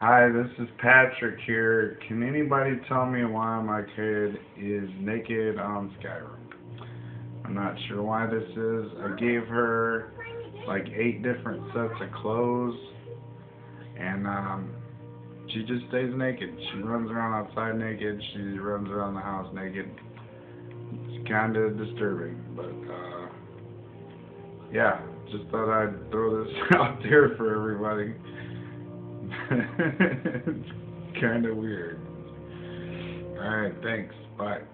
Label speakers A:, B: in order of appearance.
A: Hi, this is Patrick here. Can anybody tell me why my kid is naked on Skyrim? I'm not sure why this is. I gave her like 8 different sets of clothes, and she just stays naked. She runs around outside naked. She runs around the house naked. It's kind of disturbing, but yeah, just thought I'd throw this out there for everybody. It's kind of weird. Alright, thanks. Bye.